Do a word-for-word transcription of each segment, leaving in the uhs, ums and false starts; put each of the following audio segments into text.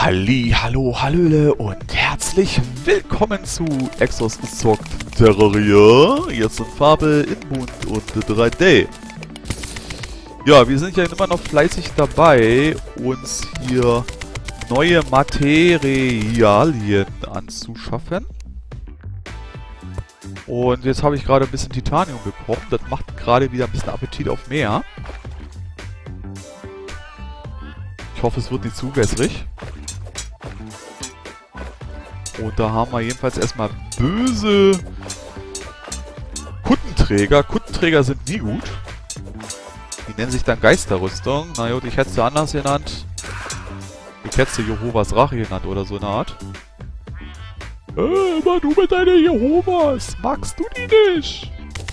Halli, hallo, hallöle und herzlich willkommen zu Exos zockt Terraria. Jetzt in Farbe, in Bunt und drei D. Ja, wir sind ja immer noch fleißig dabei, uns hier neue Materialien anzuschaffen. Und jetzt habe ich gerade ein bisschen Titanium bekommen. Das macht gerade wieder ein bisschen Appetit auf mehr. Ich hoffe, es wird nicht zu wässrig. Und da haben wir jedenfalls erstmal böse Kuttenträger. Kuttenträger sind nie gut. Die nennen sich dann Geisterrüstung. Na gut, ich hätte sie anders genannt. Ich hätte sie Jehovas Rache genannt oder so eine Art. Äh, immer du mit deinen Jehovas. Magst du die nicht?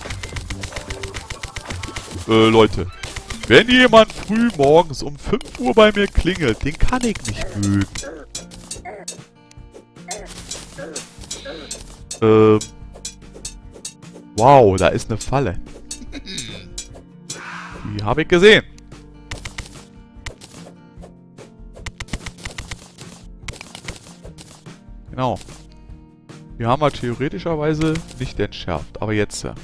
Äh, Leute. Wenn jemand früh morgens um fünf Uhr bei mir klingelt, den kann ich nicht mögen. Ähm. Wow, da ist eine Falle. Die habe ich gesehen. Genau. Die haben wir theoretischerweise nicht entschärft. Aber jetzt. Juhu,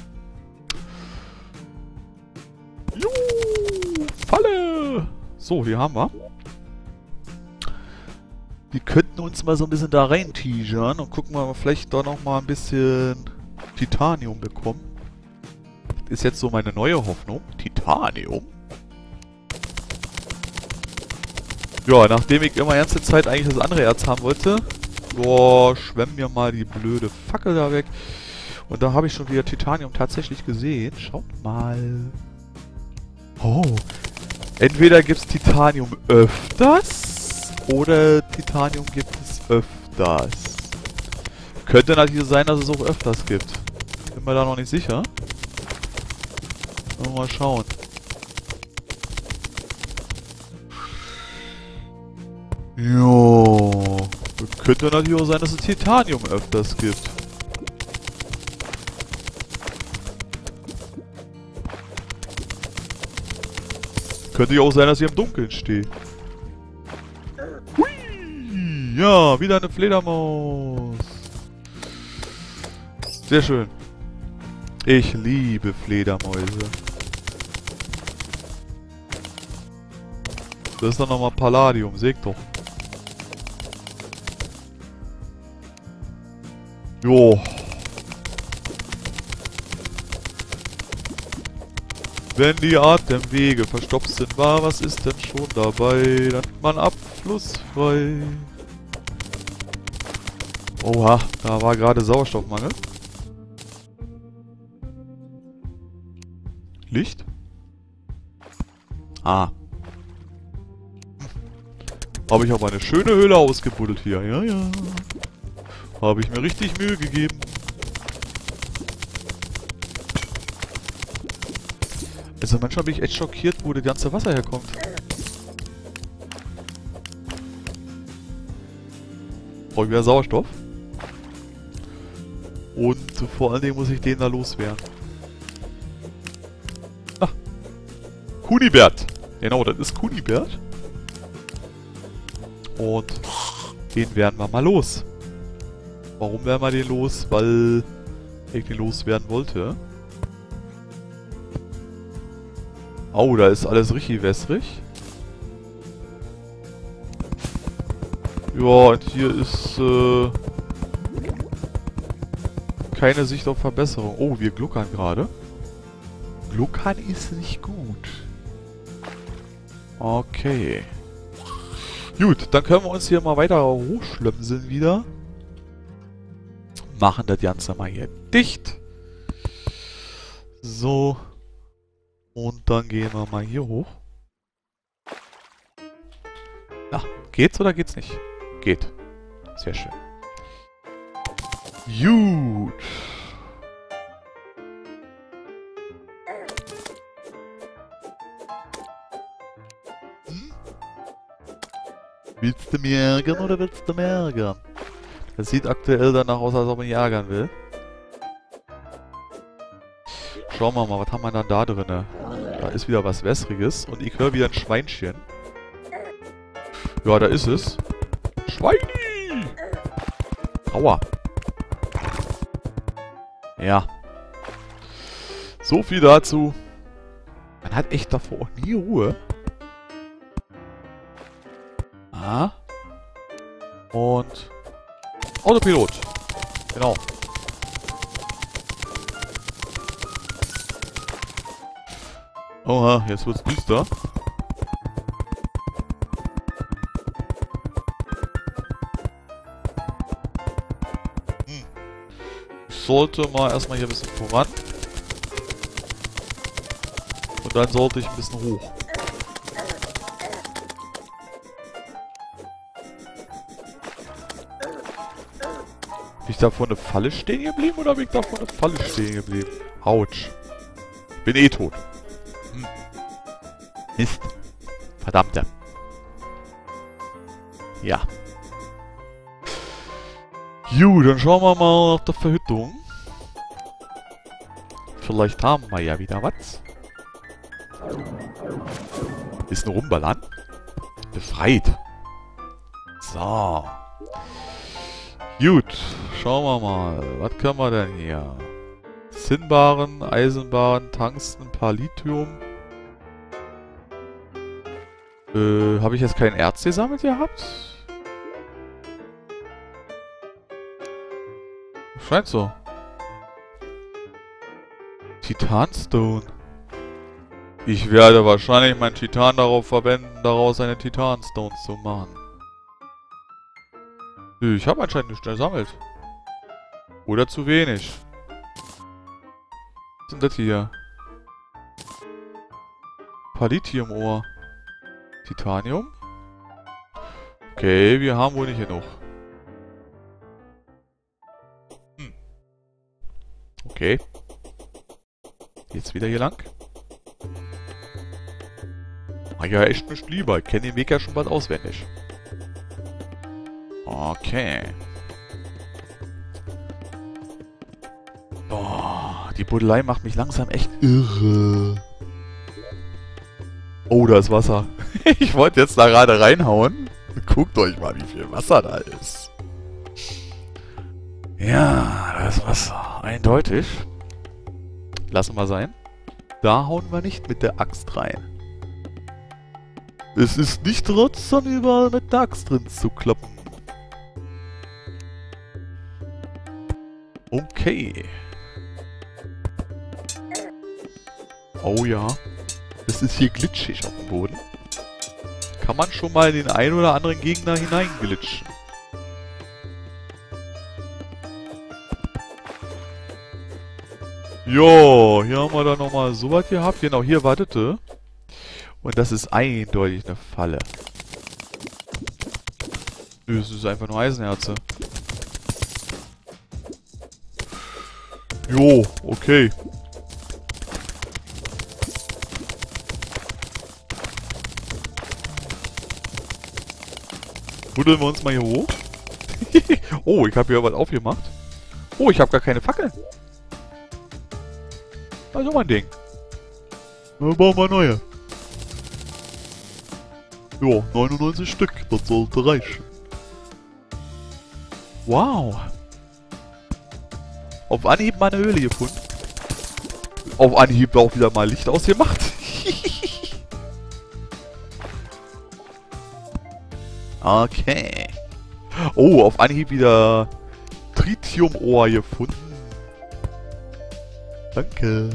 Falle! So, die haben wir. Wir könnten uns mal so ein bisschen da rein teasern und gucken, ob wir vielleicht da noch mal ein bisschen Titanium bekommen. Das ist jetzt so meine neue Hoffnung. Titanium? Ja, nachdem ich immer die ganze Zeit eigentlich das andere Erz haben wollte, boah, schwemm mir mal die blöde Fackel da weg. Und da habe ich schon wieder Titanium tatsächlich gesehen. Schaut mal. Oh. Entweder gibt es Titanium öfters. Oder Titanium gibt es öfters. Könnte natürlich sein, dass es auch öfters gibt. Bin mir da noch nicht sicher. Mal schauen. Jo. Könnte natürlich auch sein, dass es Titanium öfters gibt. Könnte ja auch sein, dass ich im Dunkeln stehe. Ja, wieder eine Fledermaus. Sehr schön. Ich liebe Fledermäuse. Das ist dann nochmal Palladium, seht doch. Jo. Wenn die Atemwege verstopft sind, war, was ist denn schon dabei? Dann ist man abflussfrei. Oha, da war gerade Sauerstoffmangel. Licht? Ah. Habe ich aber eine schöne Höhle ausgebuddelt hier. Ja, ja. Habe ich mir richtig Mühe gegeben. Also manchmal bin ich echt schockiert, wo das ganze Wasser herkommt. Brauche ich wieder Sauerstoff. Und vor allen Dingen muss ich den da loswerden. Ah. Kunibert. Genau, das ist Kunibert. Und den werden wir mal los. Warum werden wir den los? Weil ich den loswerden wollte. Oh, da ist alles richtig wässrig. Ja, und hier ist äh, keine Sicht auf Verbesserung. Oh, wir gluckern gerade. Gluckern ist nicht gut. Okay. Gut, dann können wir uns hier mal weiter hochschlömseln wieder. Machen das Ganze mal hier dicht. So. Und dann gehen wir mal hier hoch. Ja, geht's oder geht's nicht? Geht. Sehr schön. Gut. Hm? Willst du mich ärgern oder willst du mich ärgern? Das sieht aktuell danach aus, als ob ich mich ärgern will. Schauen wir mal, was haben wir dann da drin? Da ist wieder was Wässriges und ich höre wieder ein Schweinchen. Ja, da ist es. Schweini! Aua. Ja. So viel dazu. Man hat echt davor auch nie Ruhe. Ah. Und Autopilot. Genau. Oha, jetzt wird's düster. Hm. Ich sollte mal erstmal hier ein bisschen voran. Und dann sollte ich ein bisschen hoch. Bin ich da vor eine Falle stehen geblieben oder bin ich da vor eine Falle stehen geblieben? Autsch. Ich bin eh tot. Hm. Mist. Verdammte. Ja. Gut, dann schauen wir mal nach der Verhüttung. Vielleicht haben wir ja wieder was. Ist ein Rumballern. Befreit. So. Gut, schauen wir mal. Was können wir denn hier? Zinnbaren, Eisenbahn, Tungsten, Lithium. Äh, habe ich jetzt kein Erz gesammelt gehabt? Scheint so. Titanstone. Ich werde wahrscheinlich mein Titan darauf verwenden, daraus eine Titanstone zu machen. Nö, ich habe anscheinend nicht gesammelt. Oder zu wenig. Was ist denn das hier? Palladium-Ohr. Titanium? Okay, wir haben wohl nicht genug. Hm. Okay. Jetzt wieder hier lang. Ah ja, echt nicht lieber. Ich kenne den Weg ja schon bald auswendig. Okay. Boah, die Buddelei macht mich langsam echt irre. Oh, da ist Wasser. Ich wollte jetzt da gerade reinhauen. Guckt euch mal, wie viel Wasser da ist. Ja, da ist Wasser. Eindeutig. Lassen wir sein. Da hauen wir nicht mit der Axt rein. Es ist nicht ratsam, überall mit der Axt drin zu kloppen. Okay. Oh ja. Es ist hier glitschig auf dem Boden. Kann man schon mal in den einen oder anderen Gegner hineinglitschen. Jo, hier haben wir dann nochmal so was gehabt. Genau, hier wartete. Und das ist eindeutig eine Falle. Nö, es ist einfach nur Eisenherze. Jo, okay. Buddeln wir uns mal hier hoch. Oh, ich habe hier was aufgemacht. Oh, ich habe gar keine Fackeln. Also mein Ding. Dann bauen wir neue. Ja, neunundneunzig Stück. Das sollte reichen. Wow. Auf Anhieb mal eine Höhle gefunden. Auf Anhieb auch wieder mal Licht ausgemacht. Okay. Oh, auf Anhieb wieder Tritium-Ohr gefunden. Danke.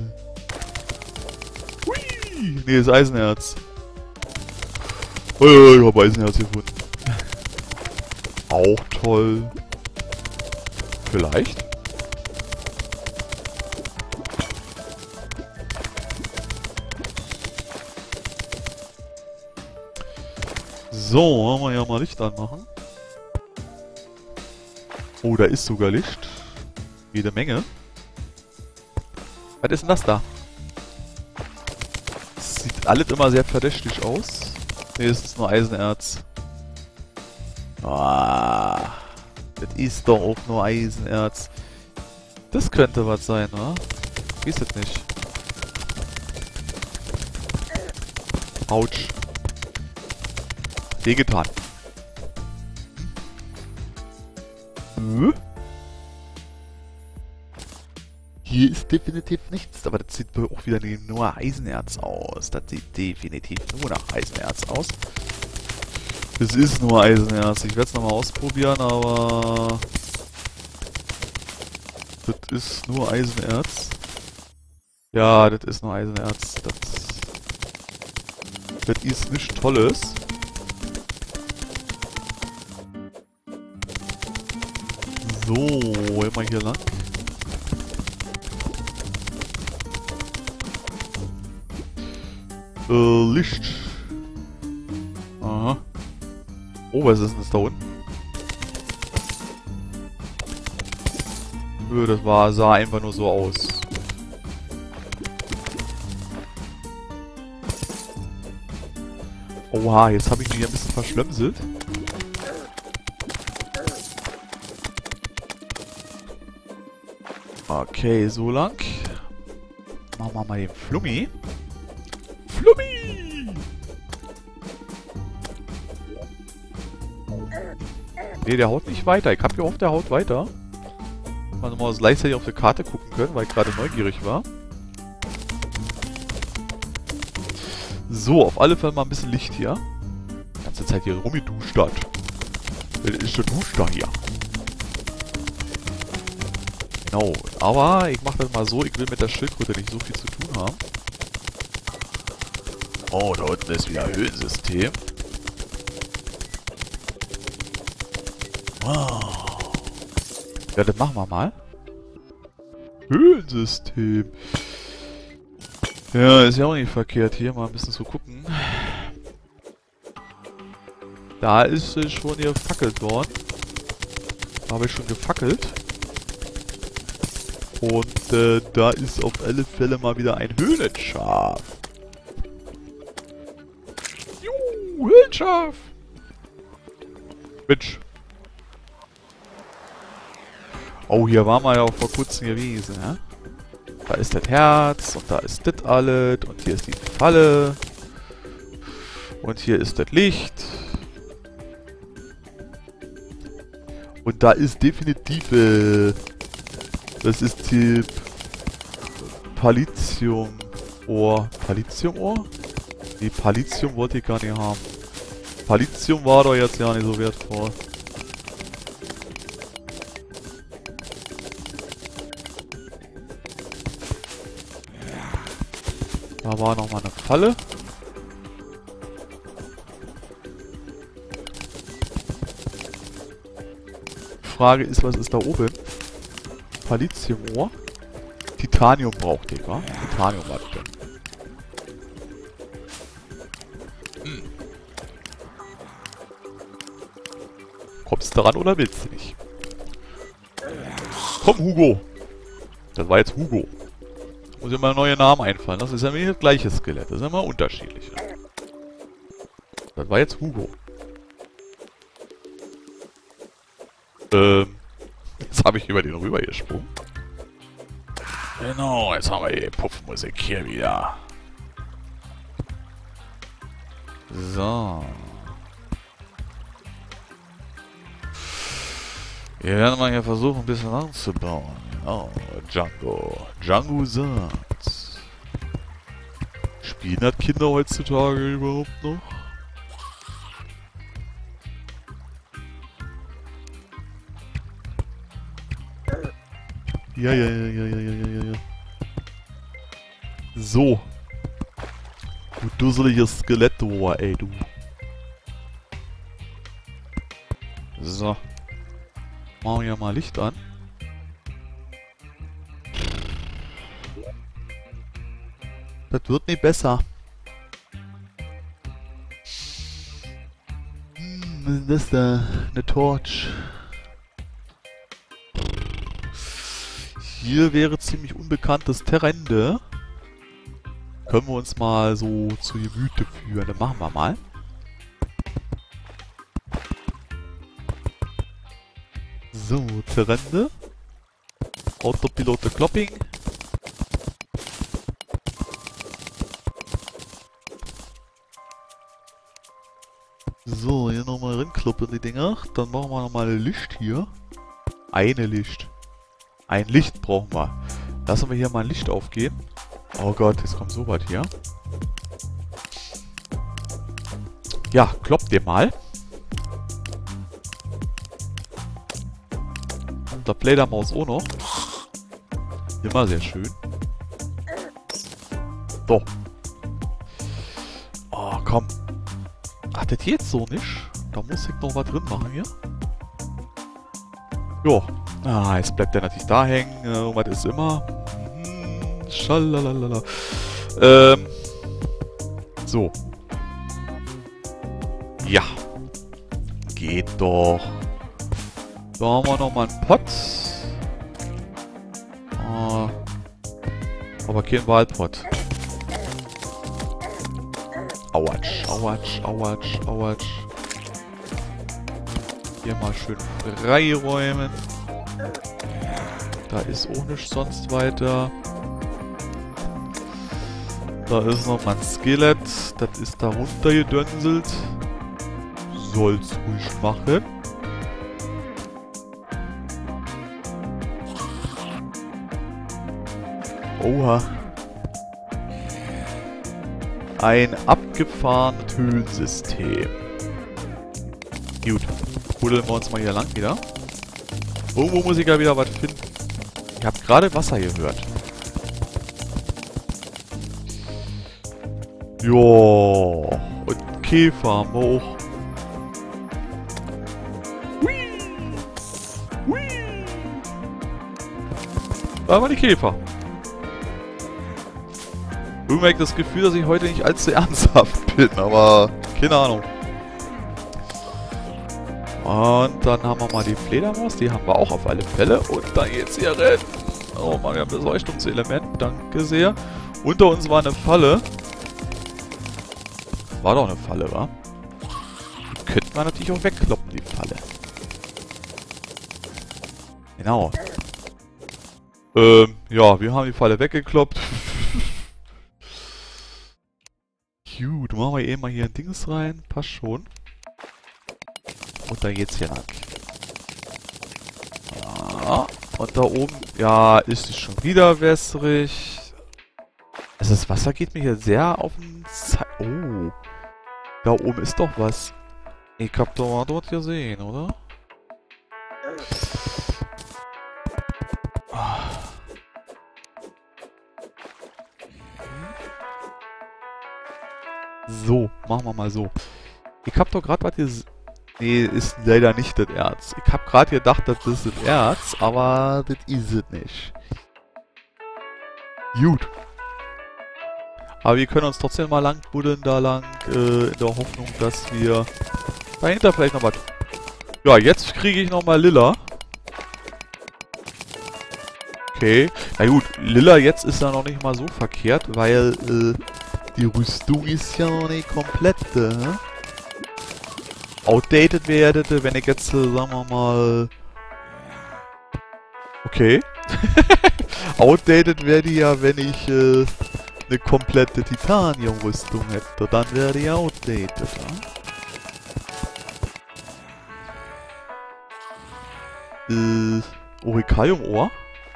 Hui. Nee, ist Eisenerz. Oh, ich hab Eisenerz gefunden. Auch toll. Vielleicht? So, wollen wir ja mal Licht anmachen. Oh, da ist sogar Licht. Jede Menge. Was ist denn das da? Das sieht alles immer sehr verdächtig aus. Ne, es ist nur Eisenerz. Ah, das ist doch auch nur Eisenerz. Das könnte was sein, oder? Ist das nicht? Autsch. Wehgetan. Hm? Hier ist definitiv nichts, aber das sieht auch wieder nur Eisenerz aus. Das sieht definitiv nur nach Eisenerz aus. Es ist nur Eisenerz. Ich werde es nochmal ausprobieren, aber... Das ist nur Eisenerz. Ja, das ist nur Eisenerz. Das, das ist nichts Tolles. So, immer hier lang. Äh, Licht. Aha. Oh, was ist denn das da unten? Nö, das war, sah einfach nur so aus. Oha, jetzt habe ich mich hier ein bisschen verschlemselt. Okay, so lang. Machen wir mal den Flummi. Flummi! Ne, der haut nicht weiter. Ich hab gehofft, der haut weiter. Mal nochmal gleichzeitig auf die Karte gucken können, weil ich gerade neugierig war. So, auf alle Fälle mal ein bisschen Licht hier. Die ganze Zeit hier rumgeduscht hat. Das ist der Duschter hier. Genau, aber ich mache das mal so, ich will mit der Schildkröte nicht so viel zu tun haben. Oh, da unten ist wieder Höhlensystem. Wow. Ja, das machen wir mal. Höhlensystem. Ja, ist ja auch nicht verkehrt, hier mal ein bisschen zu gucken. Da ist es schon hier gefackelt worden. Da habe ich schon gefackelt. Und äh, da ist auf alle Fälle mal wieder ein Höhlenschaf. Juhu, Höhlenschaf. Mensch. Oh, hier waren wir ja auch vor kurzem gewesen, ja? Da ist das Herz und da ist das alles und hier ist die Falle. Und hier ist das Licht. Und da ist definitiv... Äh, das ist Typ Pallitium-Ohr. Pallitium-Ohr? Nee, Pallitium wollte ich gar nicht haben. Pallitium war doch jetzt ja nicht so wertvoll. Da war nochmal eine Falle. Frage ist, was ist da oben? Pallitium-Ohr? Titanium braucht ihr, wa? Titanium war das. Hm. Kommst du dran oder willst du nicht? Komm, Hugo! Das war jetzt Hugo. Muss ja mal neue Namen einfallen. Das ist ja nicht das gleiche Skelett. Das ist ja mal unterschiedlich. Das war jetzt Hugo. Ähm. Jetzt habe ich über den rüber gesprungen. Genau, jetzt haben wir die Puffmusik hier wieder. So. Wir werden mal hier versuchen, ein bisschen anzubauen. Oh, Django. Django sagt. Spielen das Kinder heutzutage überhaupt noch? Ja, ja, ja, ja, ja, ja, ja, ja. So. Du dusseliges Skelett, du, ey, du. So. Machen wir mal Licht an. Das wird nicht besser. Hm, was ist das da? Eine Torch. Hier wäre ziemlich unbekanntes Terrain. Können wir uns mal so zu Gemüte führen. Dann machen wir mal. So, Terrain. Autopilote Klopping. So, hier nochmal rinkloppen die Dinger. Dann machen wir nochmal Licht hier. Eine Licht. Ein Licht brauchen wir. Lassen wir hier mal ein Licht aufgehen. Oh Gott, jetzt kommt so was hier. Ja, kloppt ihr mal. Und da Play der Maus auch noch. Immer sehr schön. So. Oh, komm. Ach, das geht so nicht. Da muss ich noch was drin machen hier. Jo. Ah, jetzt bleibt der natürlich da hängen. Und was ist immer? Hm, schalalala. Ähm. So. Ja. Geht doch. Da haben wir nochmal einen Pott. Ah. Aber kein Waldpott. Autsch, autsch, autsch, autsch. Hier mal schön freiräumen. Da ist auch nichts sonst weiter. Da ist noch mal ein Skelett. Das ist da runtergedönselt. Soll's ruhig machen. Oha. Ein abgefahrenes Höhlensystem. Gut. Buddeln wir uns mal hier lang wieder. Irgendwo muss ich ja wieder was finden. Ich habe gerade Wasser gehört. Jo. Und Käfer haben wir auch. Hui. Hui. Da waren die Käfer. Irgendwie habe ich das Gefühl, dass ich heute nicht allzu ernsthaft bin, aber keine Ahnung. Und dann haben wir mal die Fledermaus, die haben wir auch auf alle Fälle. Und da geht's hier rein. Oh Mann, wir haben das Leuchtungselement, danke sehr. Unter uns war eine Falle. War doch eine Falle, wa? Die könnten wir natürlich auch wegkloppen, die Falle. Genau. Ähm, ja, wir haben die Falle weggekloppt. Gut, machen wir eben mal hier ein Dings rein. Passt schon. Und da geht's hier lang. Ja, und da oben, ja, ist es schon wieder wässrig. Also das Wasser geht mir hier sehr auf den Ze Oh. Da oben ist doch was. Ich hab doch mal dort gesehen, oder? So, machen wir mal so. Ich hab doch gerade was gesehen. Nee, ist leider nicht das Erz. Ich hab gerade gedacht, das ist das Erz, aber das ist es nicht. Gut. Aber wir können uns trotzdem mal lang buddeln da lang, äh, in der Hoffnung, dass wir dahinter vielleicht noch was... Ja, jetzt kriege ich nochmal Lilla. Okay. Na gut, Lilla jetzt ist ja noch nicht mal so verkehrt, weil, äh, die Rüstung ist ja noch nicht komplett, äh? Outdated werde, wenn ich jetzt, äh, sagen wir mal... Okay. Outdated werde ja, wenn ich, äh, eine komplette Titanium-Rüstung hätte. Dann wäre die outdated, ja? Äh, Orichallium-Ohr?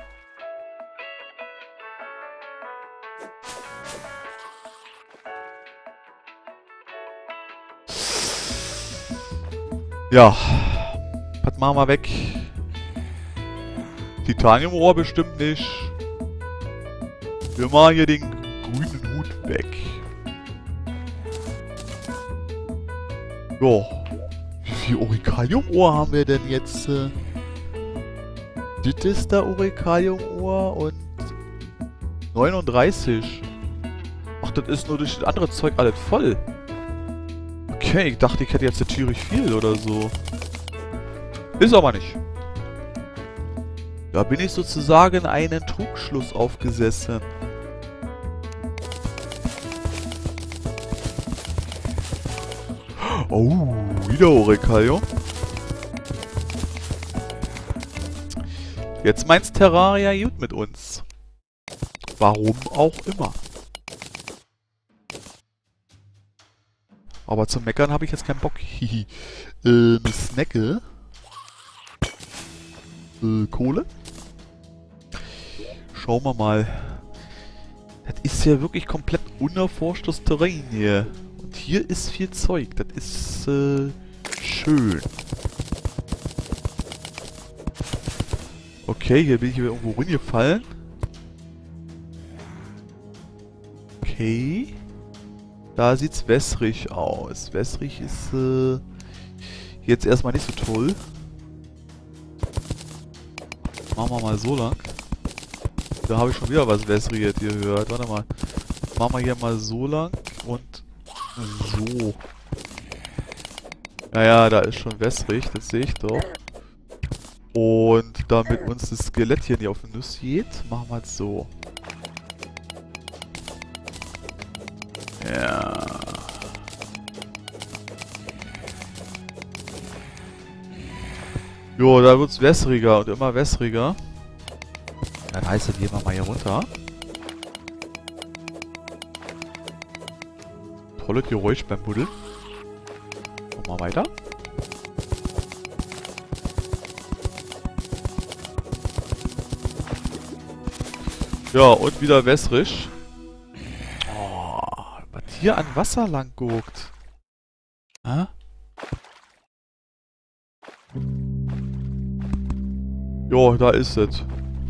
Ja, was machen wir weg? Titanium-Ohr bestimmt nicht. Wir machen hier den grünen Hut weg. Jo. Wie viel Orichallium-Ohr haben wir denn jetzt? Äh? Das ist der Orichallium-Ohr und neununddreißig. Ach, das ist nur durch das andere Zeug alles voll. Okay, ich dachte, ich hätte jetzt tierisch viel oder so. Ist aber nicht. Da bin ich sozusagen einen Trugschluss aufgesessen. Oh, wieder Orichallium. Jetzt meint's Terraria gut mit uns. Warum auch immer. Aber zum Meckern habe ich jetzt keinen Bock. Hihi. äh, eine Snacke. äh, Kohle. Schauen wir mal. Das ist ja wirklich komplett unerforschtes Terrain hier. Und hier ist viel Zeug. Das ist äh, schön. Okay, hier bin ich wieder irgendwo reingefallen. Okay. Da sieht's wässrig aus. Wässrig ist äh, jetzt erstmal nicht so toll. Machen wir mal so lang. Da habe ich schon wieder was Wässriges hier gehört. Warte mal. Machen wir hier mal so lang und so. Naja, da ist schon wässrig, das sehe ich doch. Und damit uns das Skelett hier nicht auf den Nuss geht, machen wir es so. Ja. Jo, da wird es wässriger und immer wässriger. Dann heißt das, gehen wir mal hier runter. Tolles Geräusch beim Buddeln. Machen wir weiter. Ja, und wieder wässrig. Oh, was hier an Wasser lang guckt. Hä? Jo, da ist es.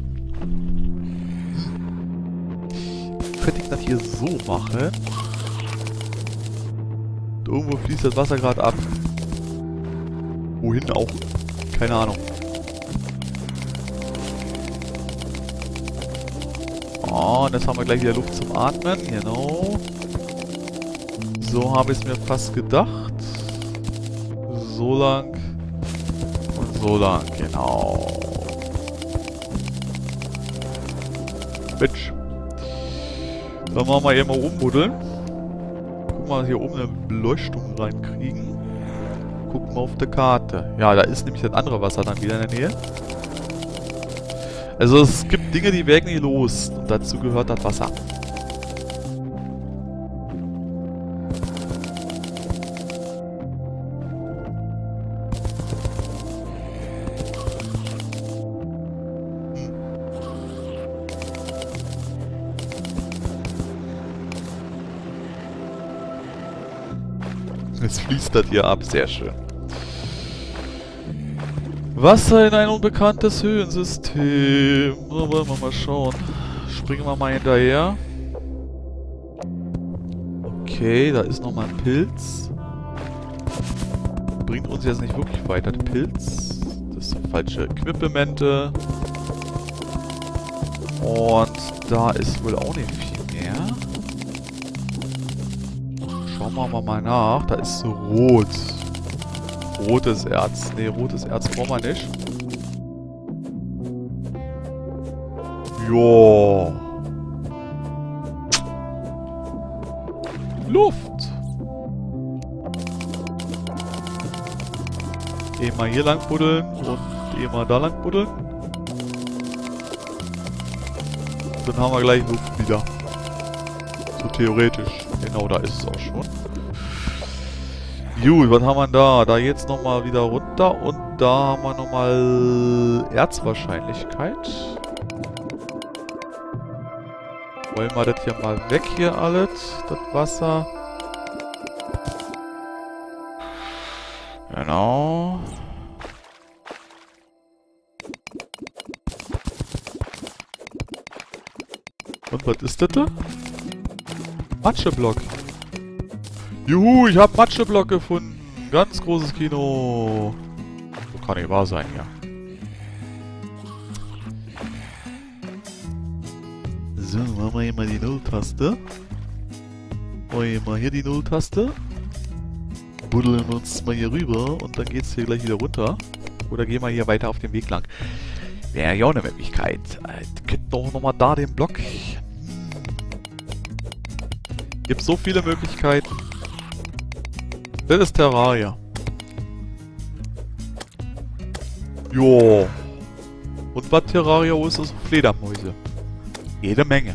Könnte ich das hier so machen? Und irgendwo fließt das Wasser gerade ab. Wohin auch? Keine Ahnung. Oh, und jetzt haben wir gleich wieder Luft zum Atmen. Genau. So habe ich es mir fast gedacht. So lang. Und so lang. Genau. Mensch. Dann machen wir hier mal umbuddeln. Gucken wir, dass wir hier oben eine Beleuchtung reinkriegen. Gucken wir auf der Karte. Ja, da ist nämlich das andere Wasser dann wieder in der Nähe. Also es gibt Dinge, die werden nie los. Und dazu gehört das Wasser. Jetzt fließt das hier ab, sehr schön. Wasser in ein unbekanntes Höhensystem. So, wollen wir mal schauen. Springen wir mal hinterher. Okay, da ist nochmal ein Pilz. Bringt uns jetzt nicht wirklich weiter, der Pilz. Das ist die falsche Equipmente. Und da ist wohl auch nicht viel mehr. Schauen wir mal nach. Da ist so rot. Rotes Erz. Ne, rotes Erz brauchen wir nicht. Joa. Luft. Eh mal hier lang buddeln und eh mal da lang buddeln. Dann haben wir gleich Luft wieder. So theoretisch. Genau, da ist es auch schon. Gut, was haben wir da? Da geht's nochmal wieder runter und da haben wir nochmal Erzwahrscheinlichkeit. Wollen wir das hier mal weg hier alles, das Wasser. Genau. Und was ist das da? Matscheblock. Juhu, ich hab Matscheblock gefunden. Ganz großes Kino. So kann nicht wahr sein, ja. So, machen wir hier mal die Null-Taste. Machen wir mal hier die Null-Taste. Buddeln uns mal hier rüber und dann geht's hier gleich wieder runter. Oder gehen wir hier weiter auf den Weg lang. Wäre ja auch eine Möglichkeit. Wir könnten doch nochmal da den Block. Gibt so viele Möglichkeiten. Das ist Terraria. Jo. Und was Terraria ist, ist Fledermäuse. Jede Menge.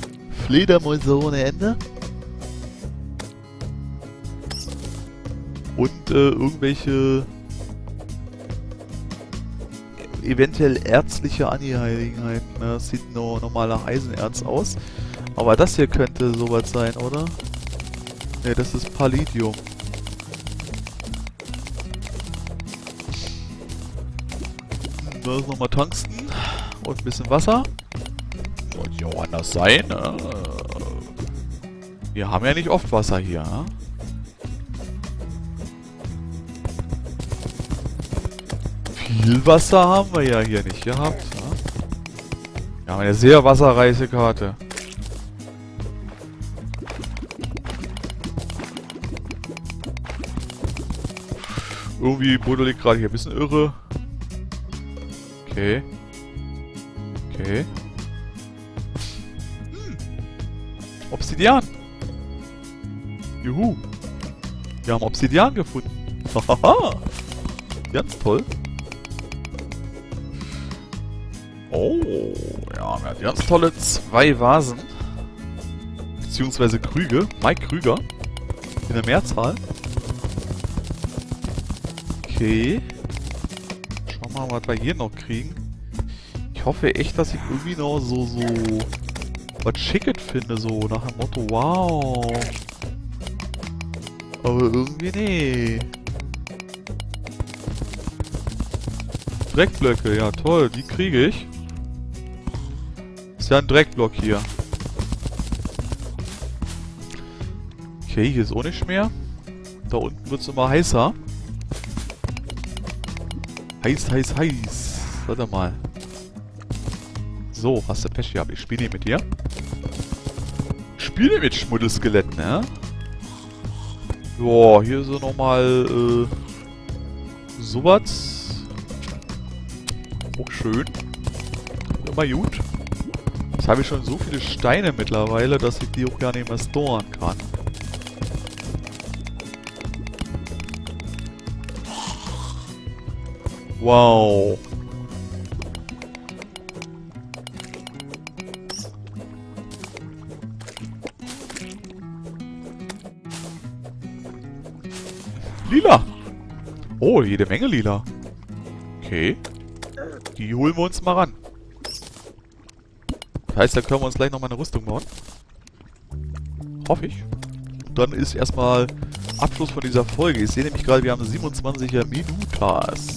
Fledermäuse ohne Ende. Und äh, irgendwelche eventuell ärztliche Angelegenheiten. Ne? Das sieht nur normal nach Eisenerz aus. Aber das hier könnte sowas sein, oder? Ne, das ist Palladium. Da ist nochmal Tungsten und ein bisschen Wasser. Sollte ja auch anders sein, ne? Wir haben ja nicht oft Wasser hier, ne? Viel Wasser haben wir ja hier nicht gehabt, ne? Wir haben eine sehr wasserreiche Karte. Irgendwie buddel ich gerade hier ein bisschen irre. Okay. Okay. Hm. Obsidian. Juhu. Wir haben Obsidian gefunden. Hahaha. Ganz toll. Oh. Ja, wir haben ganz tolle zwei Vasen. Beziehungsweise Krüge. Mike Krüger. In der Mehrzahl. Okay. Schauen wir mal, was wir hier noch kriegen. Ich hoffe echt, dass ich irgendwie noch so, so was Schickes finde, so nach dem Motto, wow. Aber irgendwie nee. Dreckblöcke, ja toll, die kriege ich. Ist ja ein Dreckblock hier. Okay, hier ist auch nicht mehr. Da unten wird es immer heißer. Heiß, heiß, heiß. Warte mal. So, hast du Pech gehabt. Ich spiele mit dir. Ich spiele mit Schmuddelskelett, ne? Joa, hier ist so nochmal, äh, sowas. Auch schön. Immer gut. Jetzt habe ich schon so viele Steine mittlerweile, dass ich die auch gar nicht mehr storen kann. Wow. Lila. Oh, jede Menge Lila. Okay. Die holen wir uns mal ran. Das heißt, da können wir uns gleich nochmal eine Rüstung bauen. Hoffe ich. Und dann ist erstmal Abschluss von dieser Folge. Ich sehe nämlich gerade, wir haben siebenundzwanziger Minutas.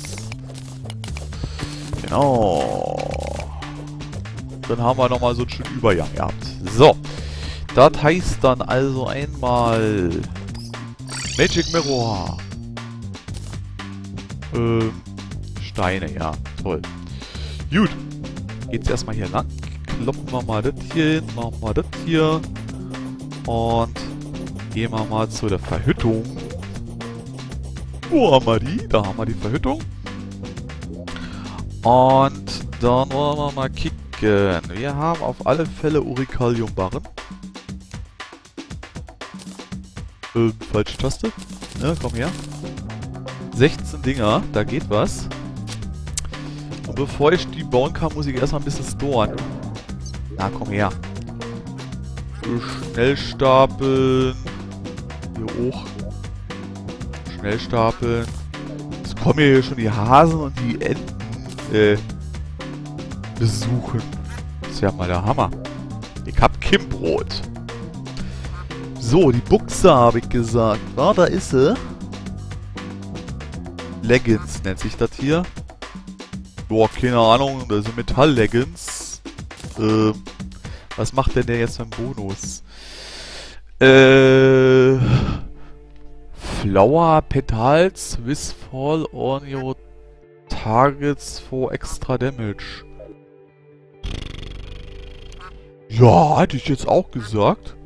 Genau. Dann haben wir nochmal so einen schönen Übergang gehabt. So. Das heißt dann also einmal Magic Mirror. Ähm, Steine, ja. Toll. Gut. Geht's erstmal hier lang. Kloppen wir mal das hier hin. Machen wir das hier. Und gehen wir mal zu der Verhüttung. Wo haben wir die? Da haben wir die Verhüttung. Und dann wollen wir mal kicken. Wir haben auf alle Fälle Urikaliumbarren. Äh, falsche Taste. Ne, komm her. sechzehn Dinger, da geht was. Und bevor ich die bauen kann, muss ich erstmal ein bisschen storen. Na, komm her. Schnell stapeln. Hier hoch. Schnell stapeln. Jetzt kommen hier schon die Hasen und die Enten äh, besuchen. Das ist ja mal der Hammer. Ich hab Kimbrot. So, die Buchse habe ich gesagt. Na, da ist sie. Leggings nennt sich das hier. Boah, keine Ahnung, das sind Metall-Leggings. Ähm, was macht denn der jetzt für einen Bonus? Äh, Flower Petals with fall on your targets for extra damage. Ja, hatte ich jetzt auch gesagt.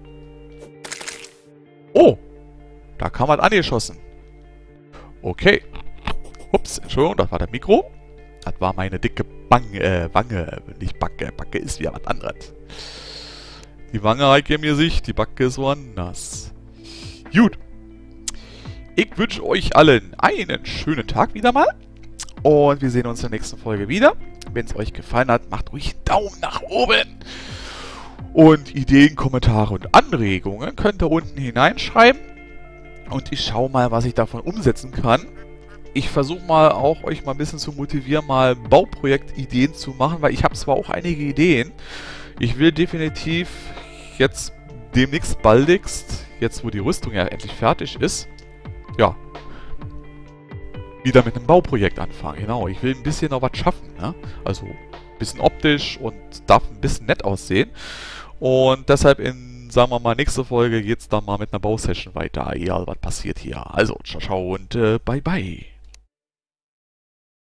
Oh, da kam was angeschossen. Okay. Ups, Entschuldigung, das war das Mikro. Das war meine dicke Bange, äh, Wange. Nicht Backe. Backe ist wieder was anderes. Die Wange hat im Gesicht, die Backe ist woanders. Gut. Ich wünsche euch allen einen schönen Tag wieder mal. Und wir sehen uns in der nächsten Folge wieder. Wenn es euch gefallen hat, macht ruhig einen Daumen nach oben. Und Ideen, Kommentare und Anregungen könnt ihr unten hineinschreiben. Und ich schaue mal, was ich davon umsetzen kann. Ich versuche mal auch, euch mal ein bisschen zu motivieren, mal Bauprojektideen zu machen, weil ich habe zwar auch einige Ideen. Ich will definitiv jetzt demnächst baldigst, jetzt wo die Rüstung ja endlich fertig ist, ja, wieder mit einem Bauprojekt anfangen. Genau, ich will ein bisschen noch was schaffen, ne? Also ein bisschen optisch und darf ein bisschen nett aussehen. Und deshalb in, sagen wir mal, nächste Folge geht es dann mal mit einer Bausession weiter. Egal, was passiert hier. Also, ciao, ciao und äh, bye, bye.